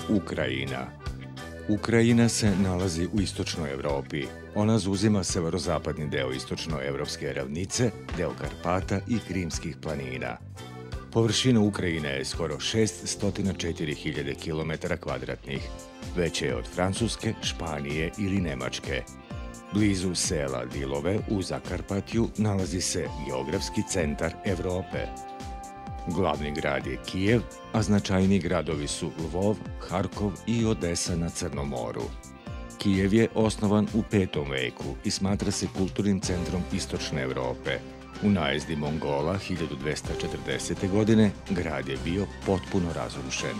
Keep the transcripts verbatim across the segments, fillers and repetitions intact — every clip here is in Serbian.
Ukrajina. Ukrajina se nalazi u istočnoj Evropi. Ona zauzima severozapadni deo istočnoevropske ravnice, deo Karpata i Krimskih planina. Površina Ukrajine je skoro šeststo četiri hiljade kilometara kvadratnih, veće je od Francuske, Španije ili Nemačke. Blizu sela Dilove u Zakarpatju nalazi se geografski centar Evrope. Glavni grad je Kijev, a značajni gradovi su Lvov, Harkov i Odesa na Crnom moru. Kijev je osnovan u petom veku i smatra se kulturnim centrom istočne Evrope. U najezdi Mongola hiljadu dvesta četrdesete. godine grad je bio potpuno razrušen.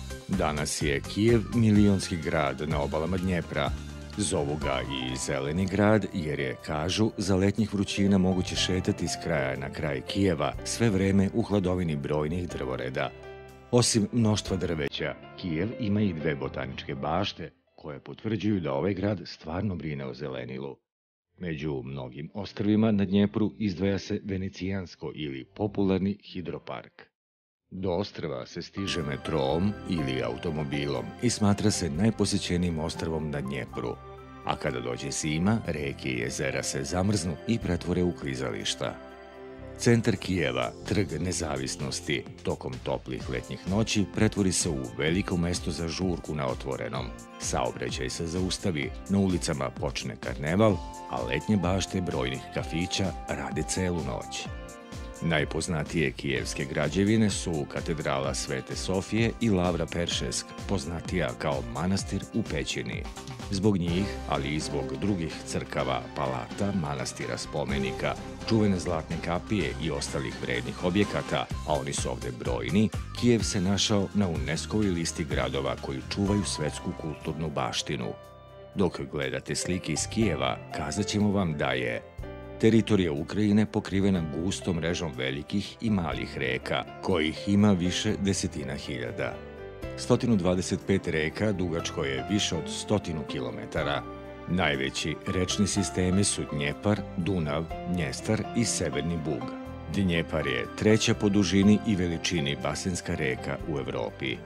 Danas je Kijev milionski grad na obalama Dnjepra. Zovu ga i Zeleni grad jer je, kažu, za letnjih vrućina moguće šetati s kraja na kraj Kijeva sve vreme u hladovini brojnih drvoreda. Osim mnoštva drveća, Kijev ima i dve botaničke bašte koje potvrđuju da ovaj grad stvarno brine o zelenilu. Među mnogim ostrvima na Dnjepru izdvaja se Venecijansko ili popularni hidropark. Do ostrva se stiže metrom ili automobilom i smatra se najposećenijim ostrvom na Dnjepru. A kada dođe zima, reke i jezera se zamrznu i pretvore u klizališta. Centar Kijeva, Trg nezavisnosti, tokom toplih letnjih noći pretvori se u veliko mesto za žurku na otvorenom. Saobraćaj se zaustavi, na ulicama počne karneval, a letnje bašte brojnih kafića rade celu noć. Najpoznatije kijevske građevine su katedrala Svete Sofije i Lavra Peršesk, poznatija kao manastir u pećini. Zbog njih, ali i zbog drugih crkava, palata, manastira, spomenika, čuvene zlatne kapije i ostalih vrednih objekata, a oni su ovde brojni, Kijev se našao na UNESCO-voj listi gradova koji čuvaju svetsku kulturnu baštinu. Dok gledate slike iz Kijeva, kazat ćemo vam da je teritorija Ukrajine pokrivena gustom mrežom velikih i malih reka, kojih ima više desetina hiljada. sto dvadeset pet reka dugačko je više od stotinu kilometara. Najveći rečni sistemi su Dnjepar, Dunav, Njestar i Severni Bug. Dnjepar je treća po dužini i veličini basenska reka u Evropi.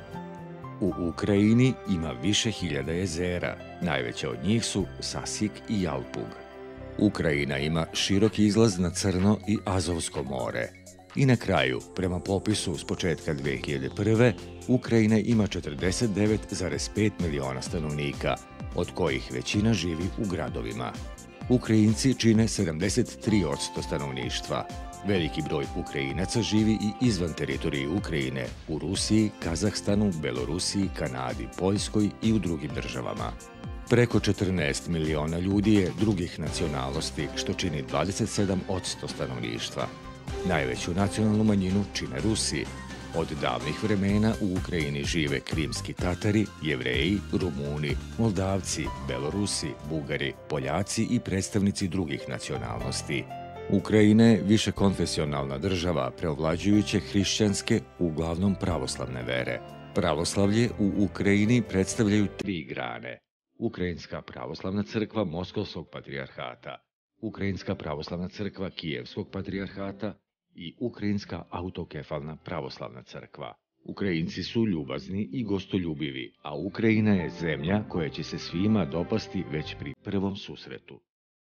U Ukrajini ima više hiljada jezera, najveća od njih su Sasik i Jalpug. Ukrajina ima širok izlaz na Crno i Azovsko more. I na kraju, prema popisu s početka dve hiljade prve. Ukrajina ima četrdeset devet zarez pet miliona stanovnika, od kojih većina živi u gradovima. Ukrajinci čine sedamdeset tri posto stanovništva. Veliki broj Ukrajinaca živi i izvan teritorije Ukrajine, u Rusiji, Kazahstanu, Belorusiji, Kanadi, Poljskoj i u drugim državama. Preko četrnaest miliona ljudi je drugih nacionalnosti, što čini dvadeset sedam posto stanovništva. Najveću nacionalnu manjinu čine Rusi. Od davnih vremena u Ukrajini žive krimski Tatari, Jevreji, Rumuni, Moldavci, Belorusi, Bugari, Poljaci i predstavnici drugih nacionalnosti. Ukrajina je višekonfesionalna država preovlađujuće hrišćanske, uglavnom pravoslavne vere. Pravoslavlje u Ukrajini predstavljaju tri grane: Ukrajinska pravoslavna crkva Moskovskog patrijarhata, Ukrajinska pravoslavna crkva Kijevskog patrijarhata i Ukrajinska autokefalna pravoslavna crkva. Ukrajinci su ljubazni i gostoljubivi, a Ukrajina je zemlja koja će se svima dopasti već pri prvom susretu.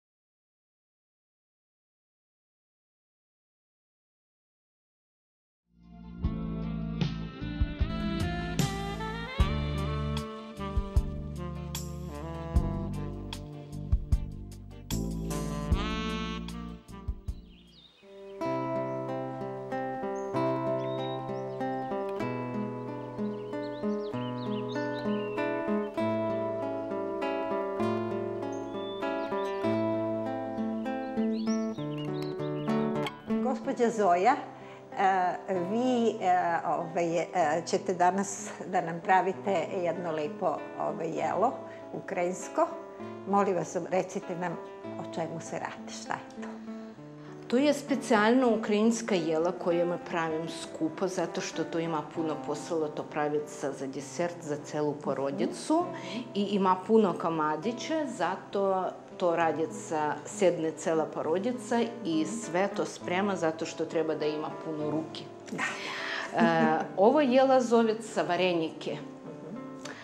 Gospođa Zoja, vi ćete danas da nam pravite jedno lepo jelo, ukrajinsko. Molim vas, recite nam o čemu se radi, šta je to? To je specijalno ukrajinska jela koje mi pravim skupo, zato što to ima puno posla to praviti za desert, za celu porodicu i ima puno komadića, zato to radi sa sedne cela porodica i sve to sprema zato što treba da ima puno ruke. Ovo jela zove se varenike.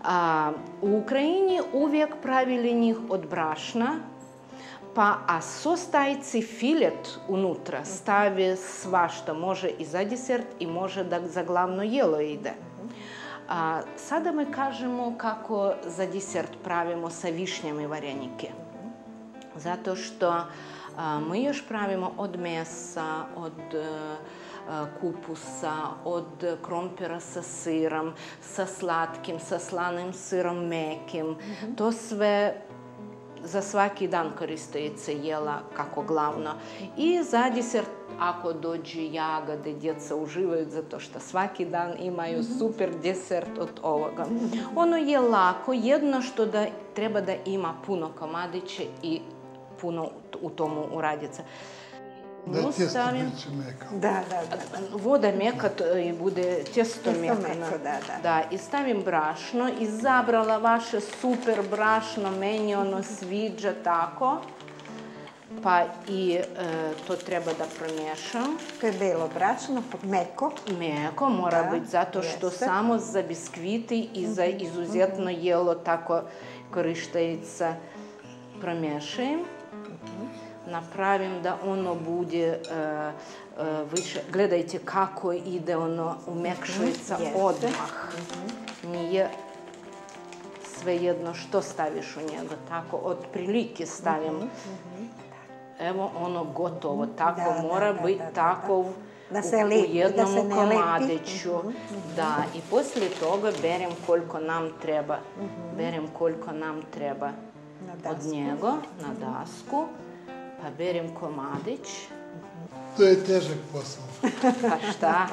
A, u Ukrajini uvijek pravili njih od brašna, pa a sos tajci filet unutra stavi svašta, može i za desert i može da za glavno jelo ide. A, sada mi kažemo kako za desert pravimo sa višnjama varenike. Zato što a, mi još pravimo od mesa, od a, kupusa, od krompira sa sirom, sa slatkim, sa slanim sirom mekim. Mm-hmm. To sve za svaki dan koristite jela kako glavno. I za desert, ako dođe jagode, djeca uživaju zato što svaki dan imaju super desert od ovoga. Ono je lako, jedno što da treba da ima puno komadiće i puno u tomu uradica. Da tijesto biće meko. Da, da, da. Voda meka i bude tijesto meko. Tijesto da, da. Da, i stavim brašno, izabrala vaše super brašno, meni ono sviđa tako. Pa i e, to treba da promiješam. To je belo brašno, meko. Meko mora biti, zato što samo za biskviti i za izuzetno jelo tako korištajica promiješajem. Napravim da ono bude uh, uh, više. Gledajte kako ide ono umekšujica mm-hmm. odmah. Mm-hmm. Nije svejedno što staviš u njega. Tako, od prilike stavim. Mm-hmm. Evo ono gotovo. Tako da, mora da, biti da, da, tako da se u, lepi, u jednom da se komadiću. Mm-hmm. Da, i poslije toga berem koliko nam treba. Mm-hmm. Berem koliko nam treba od njega na dasku. Pa berem komadić. To je težak posao. Pa šta?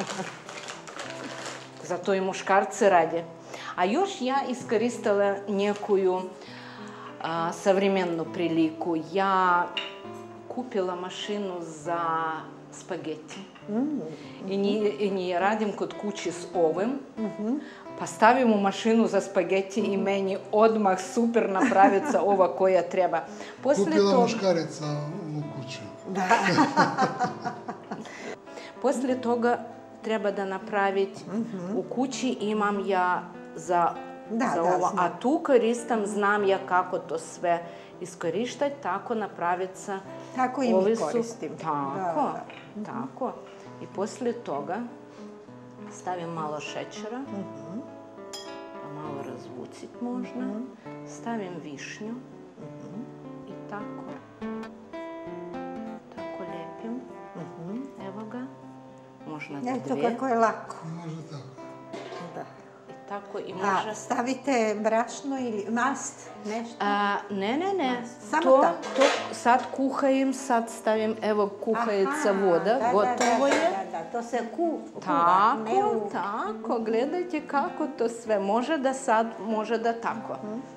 Zato i muškarci rade. A još ja iskoristila nekoju a, savremenu priliku. Ja kupila mašinu za spageti. Mm. I, nije, I nije radim kod kući s ovim. Mm-hmm. Pa stavim u mašinu za spageti i meni odmah super napravica ova koja treba. Poslije Kupila to... muškarica u kuću. Da. Poslije toga treba da napraviti. Mm-hmm. U kući imam ja za, da, za da, ovo, znam. a tu koristam, znam ja kako to sve iskorištati, tako napravica. Tako i mi koristim. Tako, da, da. tako. I poslije toga stavim malo šećera, mm-hmm. pa malo razvucit možda, mm-hmm. stavim višnju mm-hmm. i tako, tako lijepim, mm-hmm. evo ga, možda dvije. Eto kako je lako. Može tako. Da. I tako i može... A stavite brašno ili mast, nešto? A, ne, ne, ne. Samo to, tako? To sad kuhajim, sad stavim, evo kuhajica voda, da, gotovo da, je. Da, da, to se ku, kuva, tako, ne u... tako, gledajte kako to sve. Može da sad, može da tako.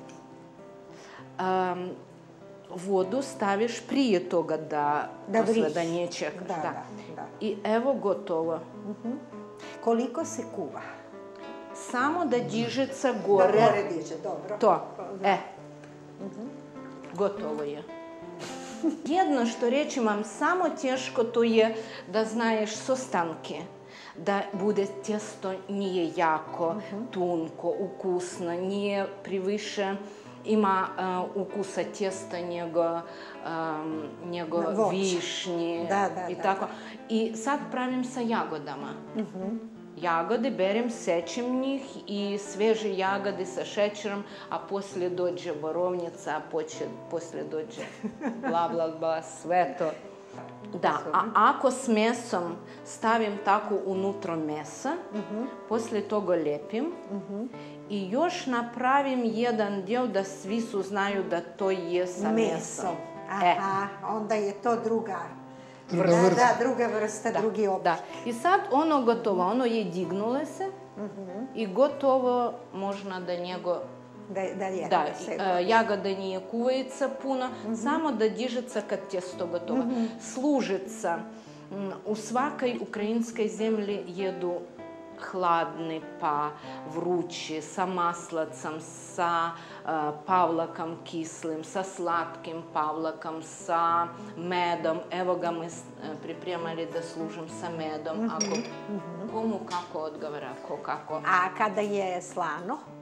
Um, vodu staviš prije toga da... Da vriš. Da nije čekaš. Da, da, da. I evo gotovo. Uh-huh. Koliko se kuva? Samo da dižeca gore. Da gore diže, dobro. To, da. e. Uh-huh. Gotovo je. Jedno što reći vam samo teško to je da znaješ sostanke. Da bude tjesto nije jako, uh-huh. tunko, ukusno, nije priviše, ima uh, ukusa tjesta njego, um, njego višnji da, da, i da, tako. Da. I sad pravim sa jagodama. Uh-huh. Jagode berem, sečem njih i sveže jagode sa šećerom, a poslije dođe borovnica, a poče, poslije dođe bla, bla, bla, sve to. Da, a ako s mesom stavim tako unutra mesa, uh-huh. poslije toga lijepim uh-huh. i još napravim jedan dio da svi su znaju da to je sa mesom. Mesom. Aha, e. Onda je to druga Druga vrsta. Da, da, druga vrsta, da, drugi oblik. Da. I sad ono gotovo, ono je dignule se uh-huh. i gotovo možda da njego... Da, da je, da, da se uh, jagoda nije kuvajica puno, uh-huh. samo da dižeca kad tjesto gotovo. Uh-huh. Služica. Um, u svakoj ukrajinskoj zemlji jedu hladni pa vrući, sa maslacom, sa uh, pavlakom kislim, sa slatkim pavlakom, sa medom. Evo ga mi pripremali da služim sa medom, mm-hmm. ako komu kako odgovara, ko kako. A kada je slano?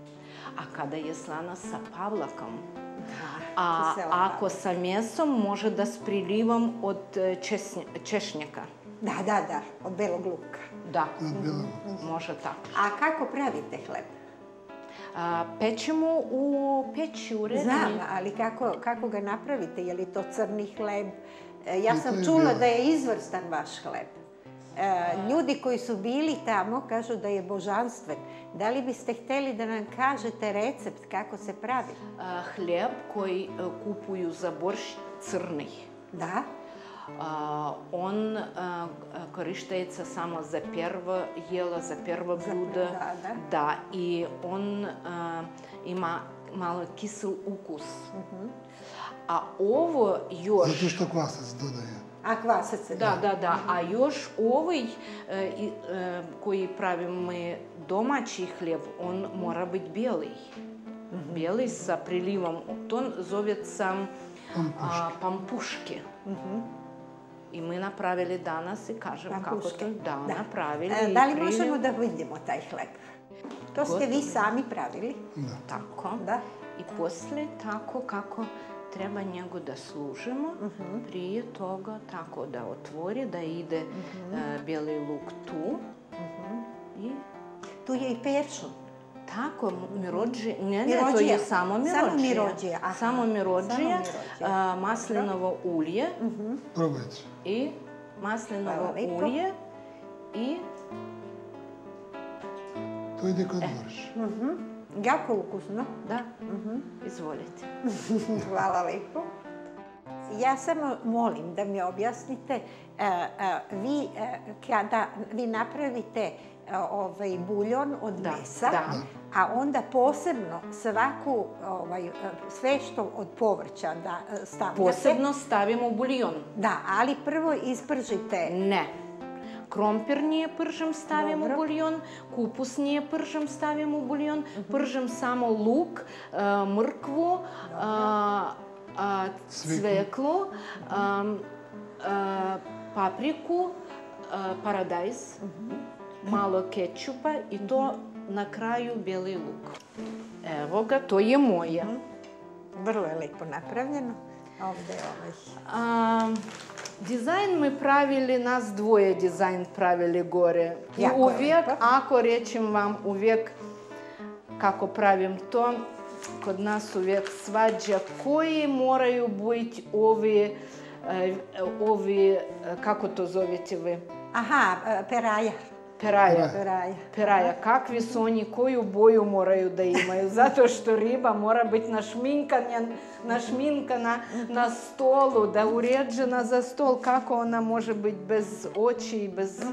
a kada je slana sa pavlakom. Da, A kisela ako sa mesom, može da s prilivom od česnje, češnjaka. Da, da, da, od belog luka. Da, Od belog. može tako. A kako pravite hleb? A, pećemo u peći u redini. Znam, ali kako, kako ga napravite? Je li to crni hleb? E, Ja I to sam je čula belo. da je izvrstan vaš hleb. E, ljudi koji su bili tamo kažu da je božanstven. Da li biste hteli da nam kažete recept kako se pravi? A, hljeb koji e, kupuju za borщ crni. Da? A, on a, korištajется samo za prvo jelo, za prvo blюдо. da, da. Da, i on a, ima malo kisel ukus. A ovo još... Zato što kvasac dodaje. A kvasac se Da, da, da. A još ovaj e, i, e, koji pravimo domaći hljeb, on mora biti bijeli. Bijeli sa prilivom. To zove sam a, pampuške. I mi napravili danas i kažem kako Pampuške. to da, Da. napravili. E, i Da li priliv. možemo da vidimo taj hleb? To ste vi sami pravili? Tako. Da. I poslije tako kako treba njega da služimo, prije toga tako da otvori, da ide e, bijeli luk tu i Tu je i peršun. tako, mirođi, ne, ne, to Mirođija. je samo mirođija. Samo mirođija, aha. Samo mirođija, Samo mirođija. a, maslinovo ulje Probajte. i maslinovo Hvala lijepo. ulje i To ide kad borš. Jako ukusno. da, izvolite. Hvala lepo. Ja samo molim da mi objasnite, e, e, vi e, kada vi napravite e, ovaj buljon od Da, mesa, da. a onda posebno svaku, ovaj, e, sve što od povrća da e, stavljate. Posebno stavimo u buljon. Da, ali prvo ispržite. Ne. Krompir nije pržem, stavimo Dobro. u buljon, kupus nije pržem, stavimo u buljon, pržem samo luk, a, mrkvu, a, a, cveklu, a, a, papriku, a, paradajz, malo kečupa i to na kraju bijeli luk. Evo ga, to je moje. Vrlo je lepo napravljeno. Ovde je ovaj. A, dizajn mi pravili, nas dvoje dizajn pravili gore. I Jako je uvijek, lepo. ako rečem vam uvijek kako pravim to, kod nas uvijek svađa koji moraju biti ovi, e, ovi, e, kako to zovete vi? Aha, e, peraja. Peraja. Peraja. Peraja, kakvi su oni, koju boju moraju da imaju, zato što riba mora biti našminkana, našminkana na stolu, da uređena za stol, kako ona može biti bez oči i bez...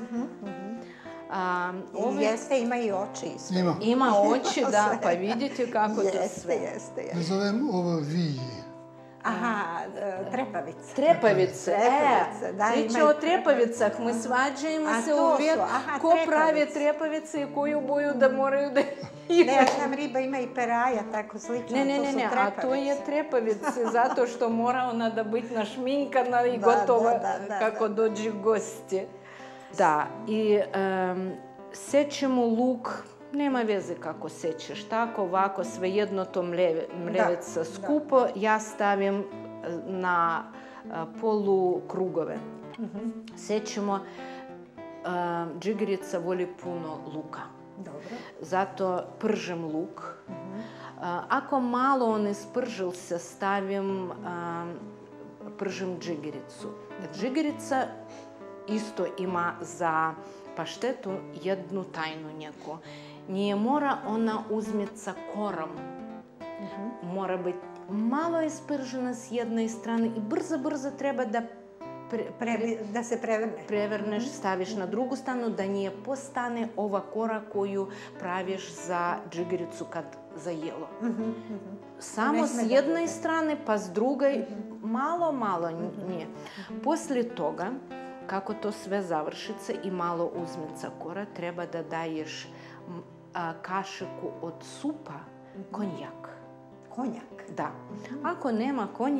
A, I jeste, ima i oči i sve. Ima. Ima oči, da, pa vidite kako to Jeste, sve. jeste, jeste. Ne zovem ovo viji. Aha, e, trepavica. Trepavice, Trepavice, e, da, priča imaju o trepavicah, mi svađajmo A se to uvijek su, aha, ko pravi trepavice. trepavice i koju boju da moraju da Ne, imaju. ja znam, riba ima i peraja, tako slično. Ne, ne, to ne, su ne, a trepavice. to je trepavice, zato što mora ona da biti našminkana i Da, gotova da, da, da, kako da. dođe gosti. Da, i um, sećemo luk, nema veze kako sećeš, tako, ovako, svejedno to mleve, mleveca skupo, ja stavim na a, polukrugove. Sećemo, a, džigerica voli puno luka. Dobro. Zato pržem luk. A, ako malo on ispržil se, stavim, a, pržem džigericu. Džigerica isto ima za paštetu jednu tajnu neku. Nije mora ona uzmet sa korom. Mora biti malo ispržena s jedne strane i brzo, brzo treba da pre, Prebi, da se prevrne. prevrneš, staviš na drugu stranu, da nije postane ova kora koju praviš za džigericu kad za jelo. Samo Ne s sme da jedne bude. strane, pa s druge, malo, malo nije. Poslije toga, kako to sve završice i malo uzmeca kora, treba da daješ m, a, kašiku od supa konjak. Konjak. Da. Ako nema konjak,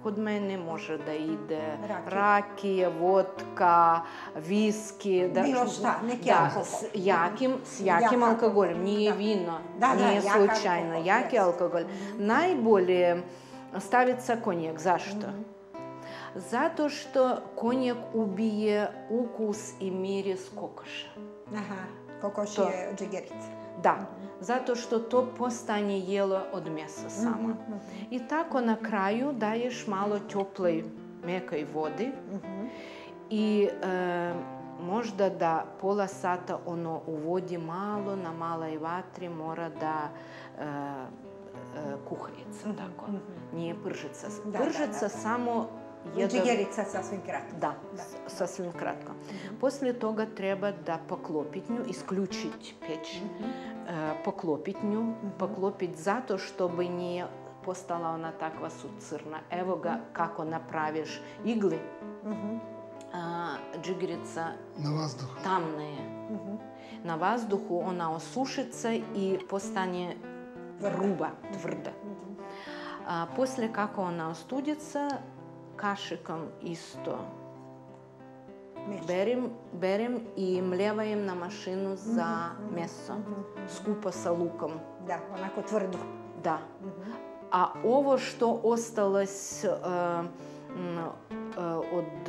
kod mene može da ide Rakija. rakija, vodka, viski. Bilo šta, neki da, alkohol. S jakim, s jakim Jak alkoholom, alkohol, nije da. vino, Da, da, nije jak slučajno, alkohol, jaki yes. alkohol. Najbolje staviti sa konjak. Zašto? Zato što konjak ubije ukus i miris kokoša. Aha, kokoš To. je džigerica. Da, zato što to postane jelo od mesa samo. I tako na kraju daješ malo toplej, mekaj vodi i e, možda da pola sata ono u vodi malo, na maloj vatri mora da e, e, kuharica, tako. Nije pržica. Da, Pržica da, da. samo jedan... Džigerica sasvim kratko. Da, s- sasvim kratko. Poslije toga treba da poklopiti nju, isključiti peć, e, poklopiti nju, poklopiti zato što bi nije postala ona takva su crna. Evo ga kako napraviš igli. A, džigerica Na vazduhu. tamna je. Na vazduhu ona osušica i postane ruba, tvrda. A, poslije kako ona ostudica, kašikom isto Meč. berem, berem i mljevajem na mašinu za meso, skupo sa lukom. Da, onako tvrdo. Da. A ovo što ostalo s, uh, m, uh, od,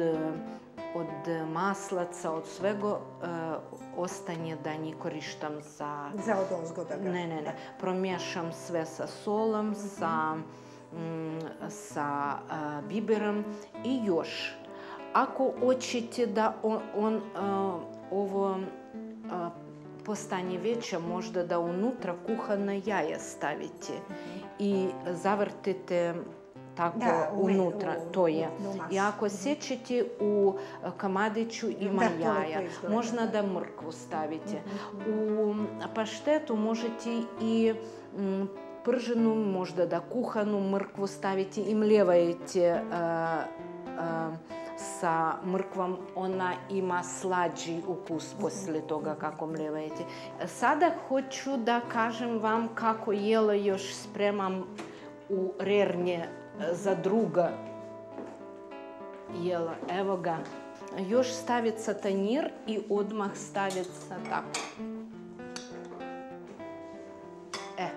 od maslaca, od svega, uh, ostanje da nji korištam za... Za odozgo da ga... Ne, ne, ne. Promiješam sve sa solom, sa, mm, sa a, biberom i još. Ako hoćete da on, on a, ovo a, postane veće, možda da unutra kuhana jaja stavite i zavrtite tako Da, u me- unutra, u- to je. u masu. I ako sjećate u kamadiću ima Da, to jaja, lepo izgleda, možda da mrkvu stavite. U paštetu možete i m, prženu, možda da kuhanu mrkvu stavite i mljevajte a, a, sa mrkvom. Ona ima slađi ukus poslije toga kako mljevajte. Sada hoću da kažem vam kako jelo još spremam u rernje za druga jela. Evo ga. Još staviti sa tanjir i odmah staviti sa tako. E.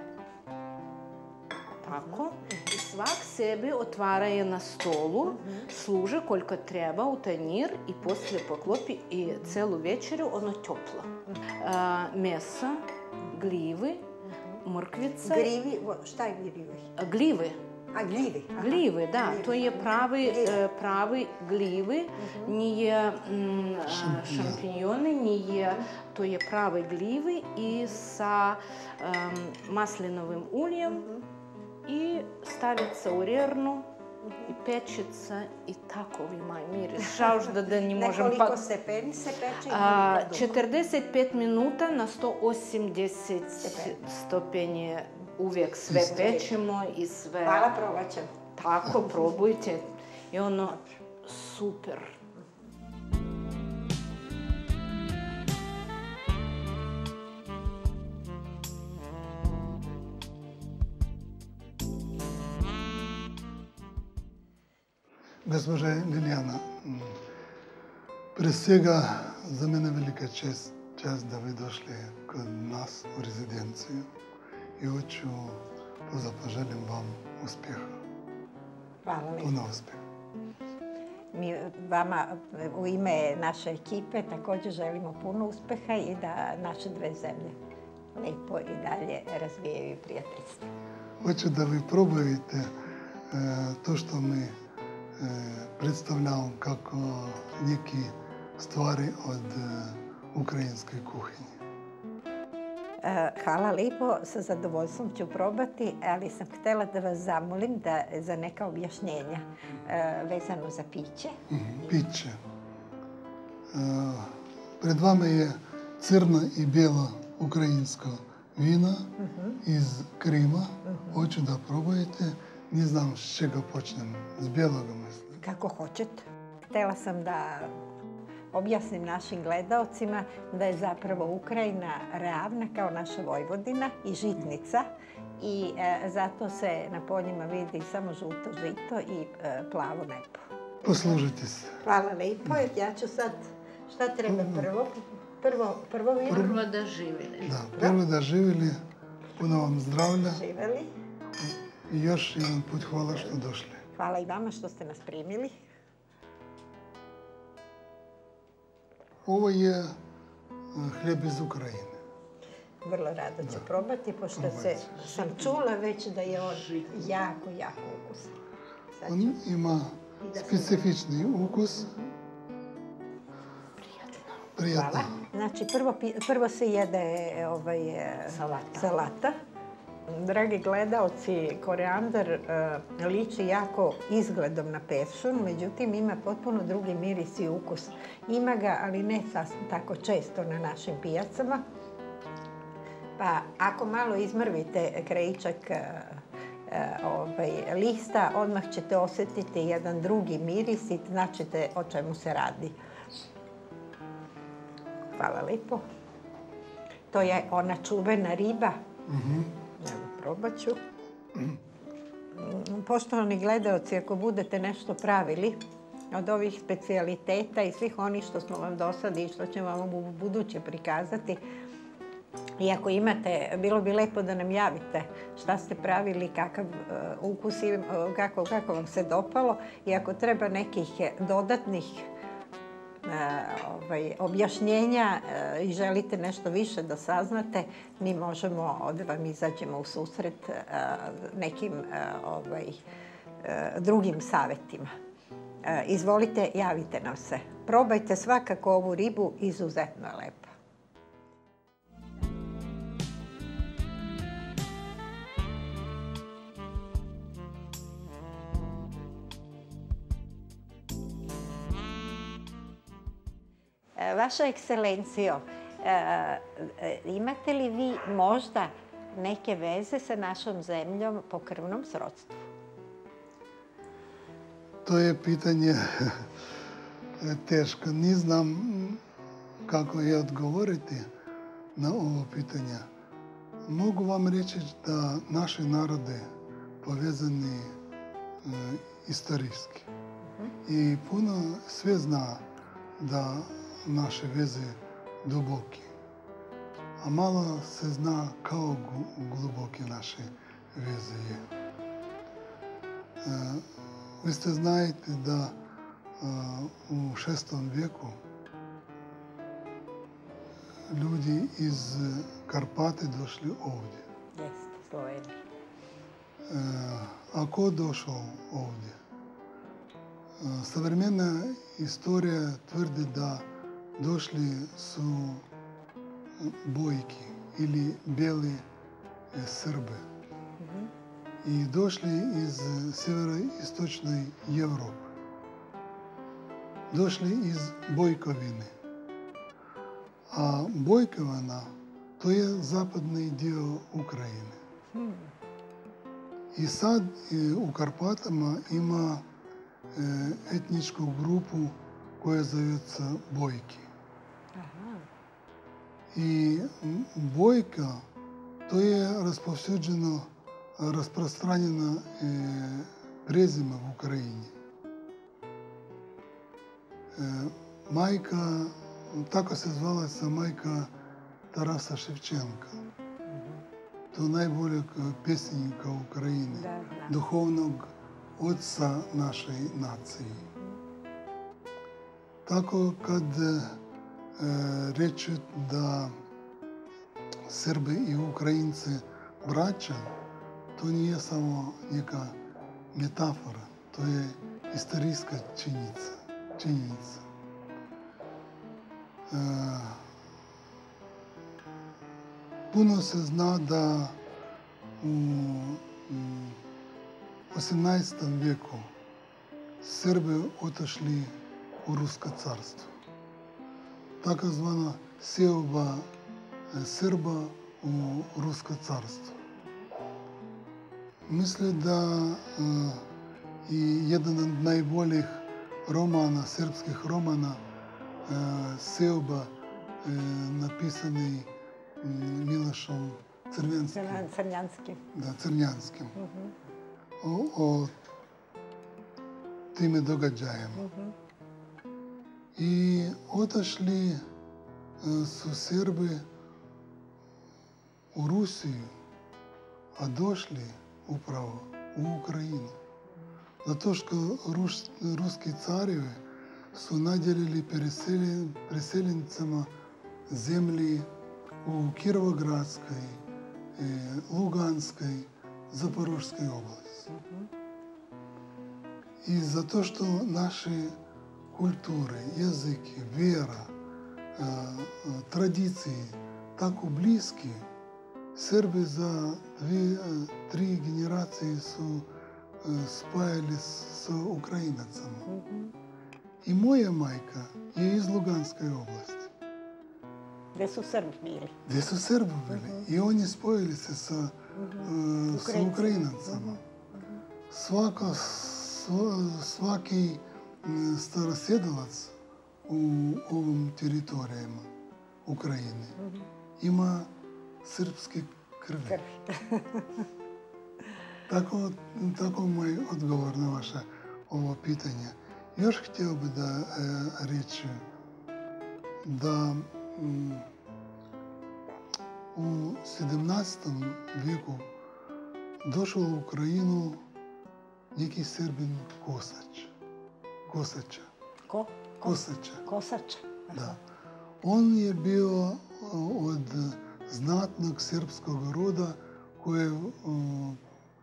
Tako. I svak sebi otvara je na stolu, služe koliko treba u tanjir i poslije poklopi i celu večeru ono toplo. A, meso, gljivi, mrkvica. Grivi, vo- šta je grivi? Gljive. A, gljivi. aha. Gljive, da, Gljivi. to je pravi, Gljive. e, pravi gljive, nije mm, a, šampinjone, nije, to je pravi gljive i sa em, maslinovim uljem i staviti se u rernu i pečica i takovi maj miris. Žao da, da ne možem Nekoliko pa... stepeni se peče i A, koliko dugo? četrdeset pet minuta na sto osamdeset Stepeni. stupnje uvijek sve pečemo i sve... Hvala, probat ćemo. Tako, probujte. I ono, super. Госпожа Лилияна, м, през сега за мен е велика чест, чест да ви дошли кod нас в резиденцию и хочу позапожелим вам успеха, Hvala lijepo. puno uspjeha. Mi vama u ime naše ekipe također želimo puno uspeha i da naše dve zemlje lepo i dalje razvijaju prijateljstvo. Хочу да ви пробуете е, то, що ми е, представляємо як некі ствари від е, української кухні. E, Hvala lijepo, sa zadovoljstvom ću probati, ali sam htjela da vas zamolim da za neka objašnjenja e, vezano za piće. Піччя. Е, Перед вами є цирна і біла українська віна із Крима. Хочу да пробуєте. Не знам з чого почнемо. З білого, мислим. Kako hoćete. Htjela sam da objasnim našim gledaocima da je zapravo Ukrajina ravna kao naša Vojvodina i žitnica i e, zato se na poljima vidi samo žuto žito i e, plavo nebo. Poslužite se. Hvala lepo. Ja ću sad, šta treba prvo? Prvo, prvo vino? Prvo da živeli. Da, prvo da živeli, puno vam zdravlja Živeli. i još jedan put hvala što došli. Hvala i vama što ste nas primili. Ovo je hljeb iz Ukrajine. Vrlo rado ću probati, pošto se, sam čula već da je on jako, jako ukusan. Sad ću- On ima specifični ukus. Prijatno. Hvala. Znači, prvo, pi- prvo se jede ovaj, e, Salata. salata. Dragi gledaoci, korijander e, liči jako izgledom na peršun, međutim ima potpuno drugi miris i ukus. Ima ga, ali ne sasvim tako često na našim pijacama. Pa ako malo izmrvite krajičak e, e, ovaj, lista, odmah ćete osjetiti jedan drugi miris i značite o čemu se radi. Hvala lepo. To je ona čuvena riba. Evo, probat ću. Mm, Poštovani gledaoci, ako budete nešto pravili od ovih specijaliteta i svih onih što smo vam do sada i što ćemo vam u buduće prikazati, i ako imate, bilo bi lepo da nam javite šta ste pravili, kakav uh, ukus, i, uh, kako, kako vam se dopalo, i ako treba nekih dodatnih uh, ovaj, objašnjenja uh, i želite nešto više da saznate, mi možemo da vam izađemo u susret uh, nekim uh, ovaj, uh, drugim savjetima. Uh, izvolite, javite nam se. Probajte svakako ovu ribu, izuzetno je lepa. Vaša ekscelencijo, imate li vi možda neke veze sa našom zemljom po krvnom srodstvu? To je pitanje teško. Ne znam kako je odgovoriti na ovo pitanje. Mogu vam reći da naši narode povezani e, istorijski. I puno sve zna da naše veze duboki. A malo se zna kao gluboke naše veze je. E, vi ste znajte da e, u šestom vijeku ljudi iz Karpate došli ovdje. Jeste, Slovenija. E, a ko došao ovdje? E, savremena istorija tvrdi da došli su bojki ili bijeli Srbe. I došli iz sjeveroistočne Europe. Došli iz Bojkovine. A Bojkovina to je zapadni dio Ukrajine. I sad u Karpatama ima etničku grupu koja zove se Bojki. I Bojka to je raspovsюđeno, rasprostranjeno e, prezime u Ukrajini. E, majka, tako se zvala se majka Tarasa Ševčenka. To najboljeg pjesnika Ukrajine, Da, znam. duhovnog oca naše nacije. Tako kad e, reći da Srbi i Ukrajinci braća, to nije samo neka metafora, to je istorijska činjenica. činjenica. E, puno se zna da u, u osamnaestom vijeku Srbi otišli u Rusko carstvo. Takozvana seoba Srba u Rusko carstvo. Mislim da uh, i jedan od najboljih romana, srpskih romana, uh, seoba, uh, napisani um, Milošom Crnjanskim. Crnjanskim. Da, Crnjanskim. O, o tim događajima. I otašli su Srbi u Rusiju, a došli upravo u Ukrajinu. Zato što Rus, ruski carevi su nadjelili preseljen, preseljenicama zemlji u Kirovogradskoj, Luganskoj, Zaporožskoj oblasti. I zato što naše kulture, jezike, vjera, tradicije tako bliski, Srbi za dvije, tri generacije su spajali s Ukrajinacama. I moja majka je iz Luganske oblasti. Gdje su Srbi bili? Gdje su Srbi bili. I oni spojili se sa, uh, sa Ukrajinacama. Svaka, svaki starosjedalac u ovim teritorijama Ukrajine ima srpske krvi. Tako, tako moj odgovor na vaše ovo pitanje. Još htio bih da e, reći da m, u sedamnaestom vijeku došao u Ukrajinu neki Srbin Kosač. Kosača. Ko? Kosača. Kosača. Da. On je bio od znatnog srpskog roda koji je uh,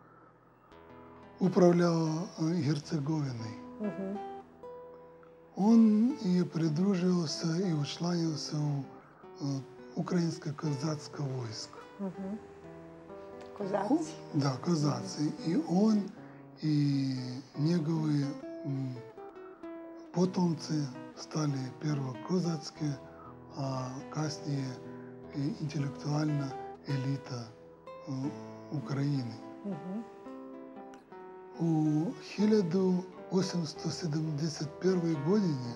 upravljao Hercegovinom. Uh-huh. On je pridružio se i učlanio se u uh, ukrajinska kozatska vojska. Uh-huh. Kozaci. Da, kozaci. I on i njegovi um, potomci stali prvo kozatske, a kasnije i intelektualna elita uh, Ukrajine. Uh-huh. U hiljadu osamsto sedamdeset prvoj godini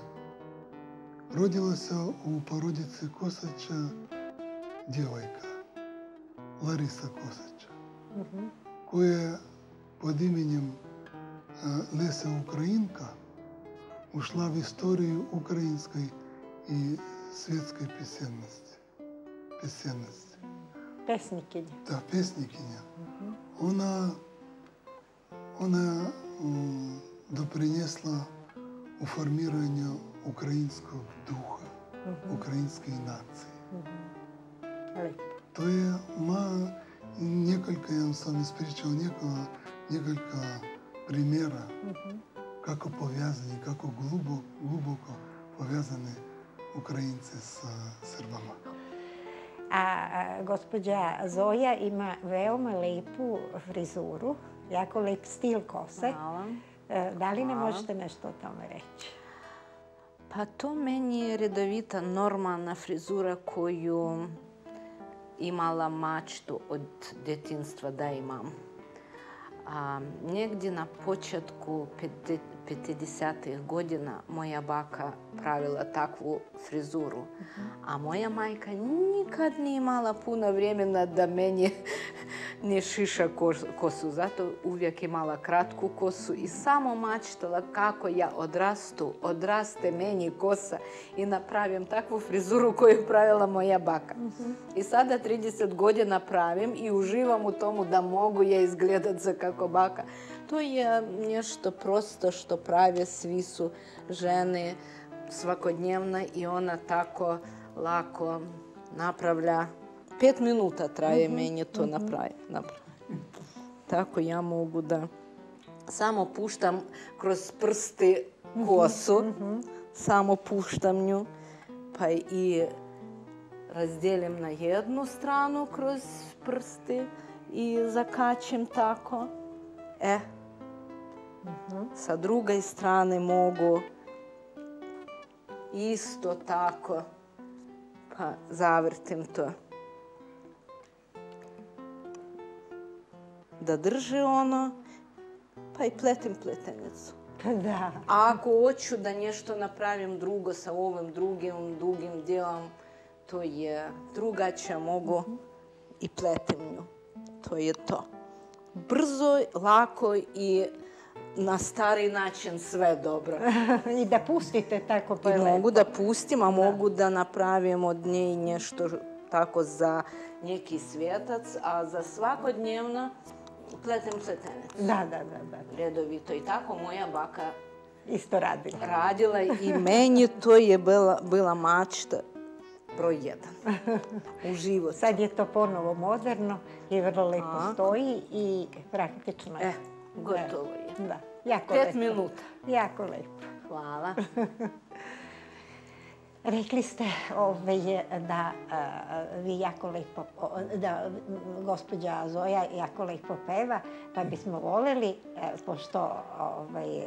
rodila se u porodici Kosača djevojka, Larisa Kosača, uh-huh. koja pod imenjem uh, Lesa Ukrajinka ušla v istoriju ukrajinskoj i svjetskoj pjesmenosti. Pjesmenosti. Pesnikinja. Da, pesnikinja. Uh-huh. Ona, ona um, doprinesla u formiranju ukrajinskog duha, uh-huh. ukrajinske nacije. Uh-huh. To je, ma, nekoliko, ja sam ispričao nekoliko, nekoliko primjera uh-huh. kako povezani, kako gluboko, gluboko povezani Ukrajinci s Srbama. A, a gospođa Zoja ima veoma lepu frizuru, jako lep stil kose. Hvala. Da li ne Hvala. možete nešto o tome reći? Pa to meni je redovita, normalna frizura koju imala mačtu od djetinjstva da imam. A, negdje na početku pedesetih godina moja baka pravila takvu frizuru. Uh-huh. A moja majka nikad nije imala puno vremena da meni ne šiša kosu. Zato uvijek imala kratku kosu i samo mačtala kako ja odrastu, odraste meni kosa i napravim takvu frizuru koju pravila moja baka. Uh-huh. I sada trideset godina pravim i uživam u tomu da mogu ja izgledat za kako baka. To je nešto prosto što prave svi su žene svakodnevno i ona tako lako napravlja. Pet minuta traje uh-huh. meni to uh-huh. napravi. napravi. Tako ja mogu da samo puštam kroz prste kosu, uh-huh. samo puštam nju, pa i razdijelim na jednu stranu kroz prste i zakačim tako. E, uh-huh. sa druge strane mogu isto tako, pa zavrtim to. Da drži ono, pa i pletim pletenicu. Da. A ako hoću da nešto napravim drugo sa ovim drugim, drugim dijelom, to je drugačije, mogu i pletem nju. To je to. Brzo, lako i na stari način sve dobro. I da pustite tako pa je I lepo. mogu da pustim, a mogu da napravim od nje nešto tako za neki svjetac, a za svakodnevno pletem pletenec. Da, da, da, da. Redovito. I tako moja baka Isto radila. radila i meni to je bila, bila mačta broj jedan. U životu. Sad je to ponovo moderno i vrlo lepo stoji i praktično je. E, gotovo je. Da, jako Pet lepo. minuta. Jako lepo. Hvala. Rekli ste ovaj, da a, vi jako lepo, da gospođa Zoja jako lepo peva, pa bismo voleli, pošto ovaj,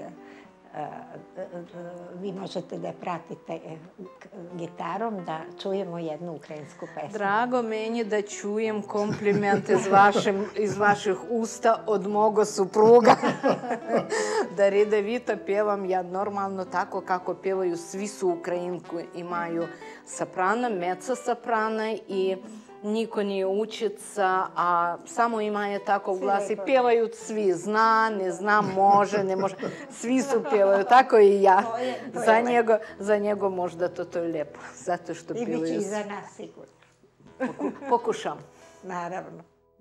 vi možete da je pratite gitarom, da čujemo jednu ukrajinsku pesmu. Drago meni da čujem kompliment iz, vašim, iz vaših usta od moga supruga. Da redovito pjevam ja normalno tako kako pjevaju svi su Ukrajinki. Imaju soprana, mezzo soprana i niko nije učica, a samo imaju takav glas i pjevaju svi. Zna, ne zna, može, ne može. Svi su pjevaju, tako i ja. Za njega, za njega možda to, to je lijepo, zato što I pjevaju. bit će i za nas sigurno. Poku, pokušam. Naravno.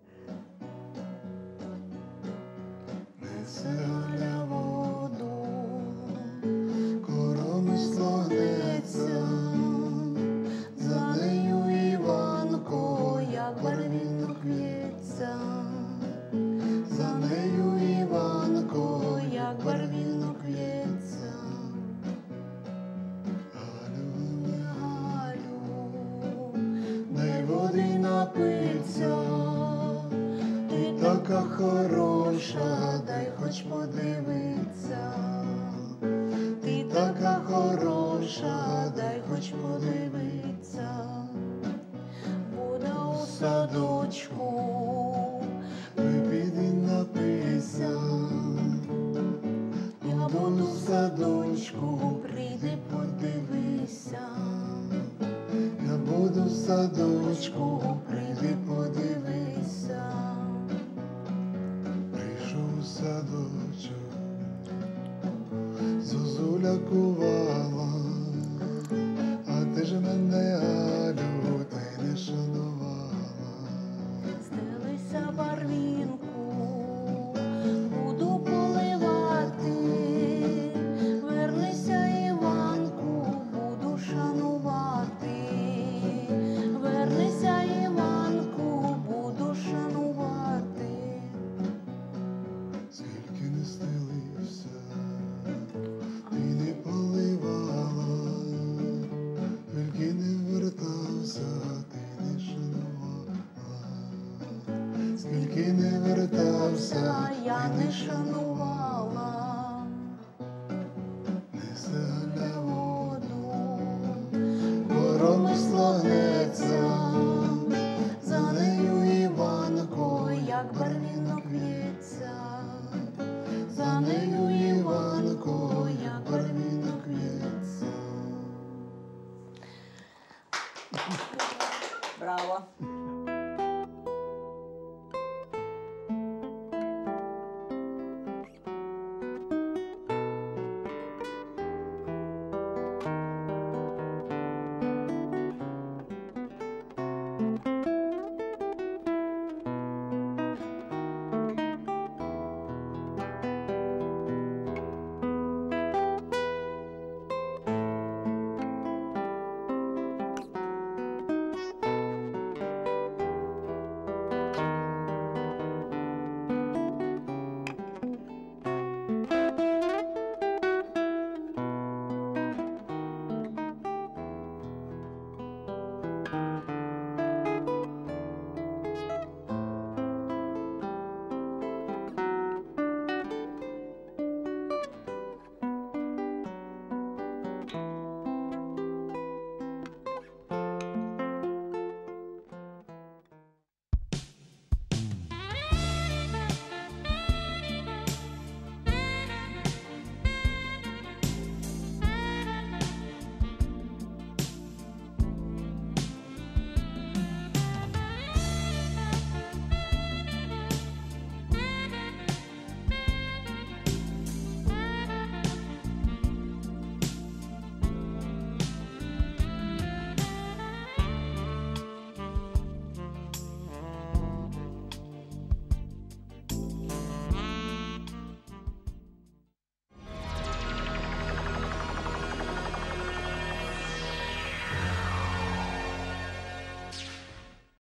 Веселя воду, короми слонеця, за нею Іванко, як барвінок в'ється, за нею Іванко, як барвінок в'ється. Галю, не Галю, дай води напиться, ти така хороша, дай хоч подивиться. Ти така хороша, дай хоч подивиться. Буде у садочку, той піди напийся. Я буду в садочку, прийди подивися. Я буду в садочку, прийди подивися. Прийшов у садочок, зозуля кувала, а ти ж мене, Галю, та й не шанувала. Стелися барвінку, буду поливати, вернися, Іванку, буду шанувати. Вернися, Іванку, буду шанувати. Скільки не стелився, ти не поливала, тільки не вертався, ти не шанувала. Скільки не вертався, я не шанувала. Несе Галя воду, короми слонеця, за нею Іванко, як барвінок в'ється. За нею Іванко, як барвінок в'ється. Bravo.